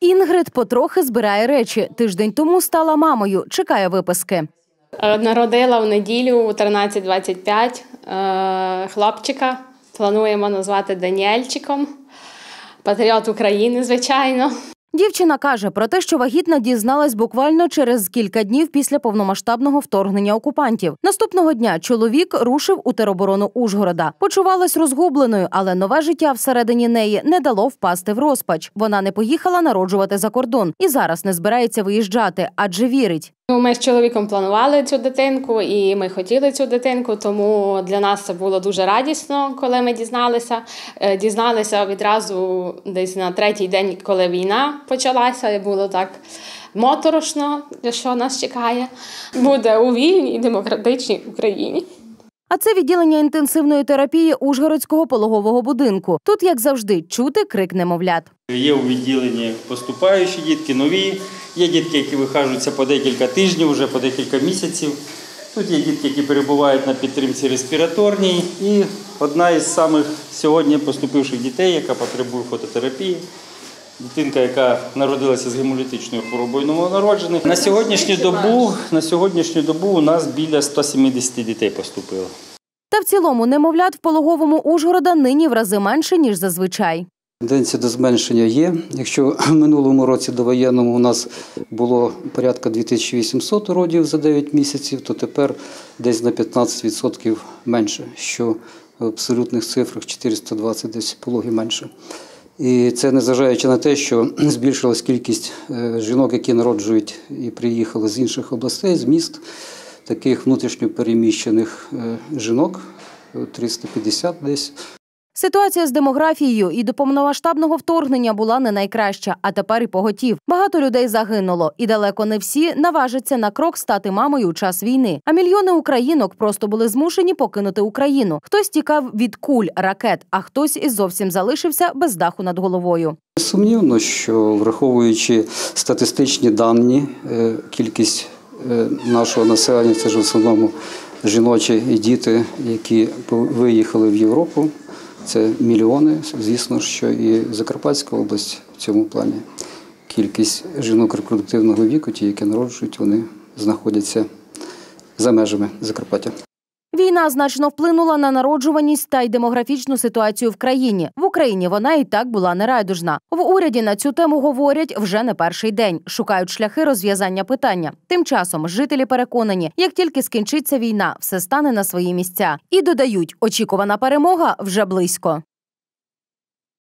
Інгрид потрохи збирає речі. Тиждень тому стала мамою, чекає виписки. Народила в неділю у 13:25 хлопчика. Плануємо назвати Даніельчиком. Патріот України, звичайно. Дівчина каже про те, що вагітна дізналась буквально через кілька днів після повномасштабного вторгнення окупантів. Наступного дня чоловік рушив у тероборону Ужгорода. Почувалась розгубленою, але нове життя всередині неї не дало впасти в розпач. Вона не поїхала народжувати за кордон і зараз не збирається виїжджати, адже вірить. Ми з чоловіком планували цю дитинку і ми хотіли цю дитинку, тому для нас це було дуже радісно, коли ми дізналися. Дізналися відразу десь на третій день, коли війна почалася, і було так моторошно, що нас чекає. Буде у вільній, демократичній Україні. А це відділення інтенсивної терапії Ужгородського пологового будинку. Тут, як завжди, чути крик немовлят. Є у відділенні поступаючі дітки, нові. Є дітки, які вихажуються по декілька тижнів, вже по декілька місяців. Тут є дітки, які перебувають на підтримці респіраторній. І одна із самих сьогодні поступивших дітей, яка потребує фототерапії. Дитинка, яка народилася з гемолітичною хворобою новонароджених. На сьогоднішню добу у нас біля 170 дітей поступило. Та в цілому немовлят в пологовому Ужгорода нині в рази менше, ніж зазвичай. Тенденція до зменшення є. Якщо в минулому році довоєнному у нас було порядка 2800 родів за 9 місяців, то тепер десь на 15% менше, що в абсолютних цифрах 420 десь пологів менше. І це незважаючи на те, що збільшилась кількість жінок, які народжують і приїхали з інших областей, з міст, таких внутрішньо переміщених жінок, 350 десь. Ситуація з демографією і до повномасштабного вторгнення була не найкраща, а тепер і поготів. Багато людей загинуло, і далеко не всі наважаться на крок стати мамою у час війни. А мільйони українок просто були змушені покинути Україну. Хтось тікав від куль, ракет, а хтось і зовсім залишився без даху над головою. Сумнівно, що враховуючи статистичні дані, кількість нашого населення – це ж в основному жіночі і діти, які виїхали в Європу. Це мільйони, звісно, що і Закарпатська область в цьому плані. Кількість жінок репродуктивного віку, ті, які народжують, вони знаходяться за межами Закарпаття. Війна значно вплинула на народжуваність та й демографічну ситуацію в країні. В Україні вона і так була нерайдужна. В уряді на цю тему говорять вже не перший день. Шукають шляхи розв'язання питання. Тим часом жителі переконані, як тільки скінчиться війна, все стане на свої місця. І додають, очікувана перемога вже близько.